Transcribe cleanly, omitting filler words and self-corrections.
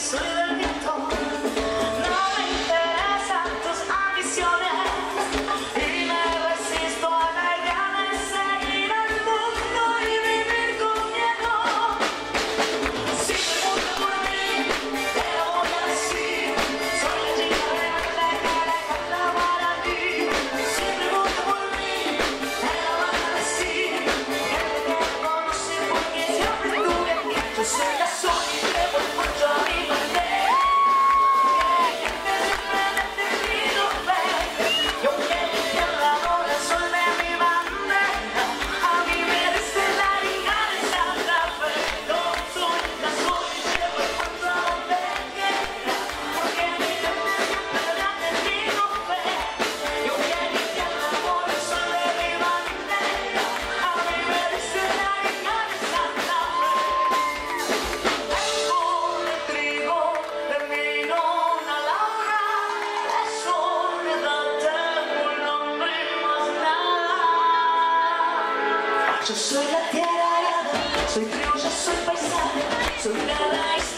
soy del viento. No me interesan tus ambiciones y me resisto a la idea de seguir al mundo y vivir con miedo. Si te gusta por mí, te lo voy a decir. Soy la chica rebelde que le canta para ti. Si te gusta por mí, te lo voy a decir. Que te quiero conocer porque siempre estuve aquí. Yo soy la soy y llevo el mucho a mi bandera. Que siempre he defendido fe. Yo quiero limpiar la bola, el sol de mi bandera. A mí me dice la hija de Santa Fe. Yo soy la soy y llevo el mucho a donde quiera. Porque mi gente siempre le ha tenido fe. Yo quiero limpiar la bola, el sol de mi bandera. A mí me dice la hija de Santa Fe. De trigo, de vino, una laura, de soledad tengo el nombre y más nada. Yo soy la tierra arada, soy trigo, yo soy paisaje, soy la raíz